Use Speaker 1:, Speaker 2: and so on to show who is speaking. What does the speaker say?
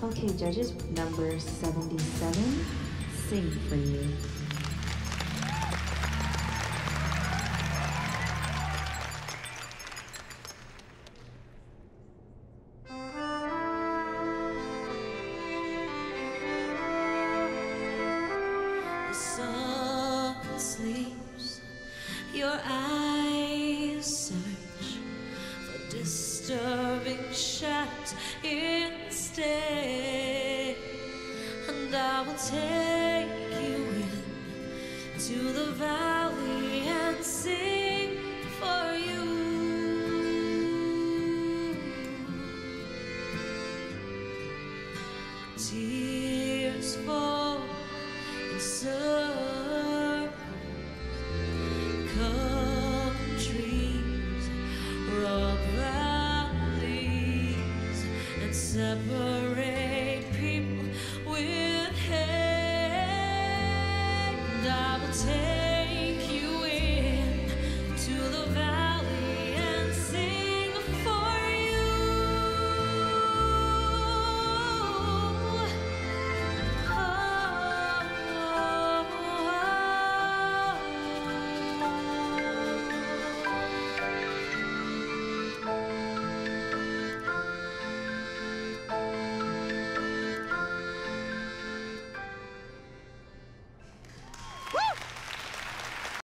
Speaker 1: Okay, judges number 77, sing for you.
Speaker 2: The sun sleeps, your eyes search for disturbing shadows instead, and I will take you in to the valley and sing for you. Tears fall in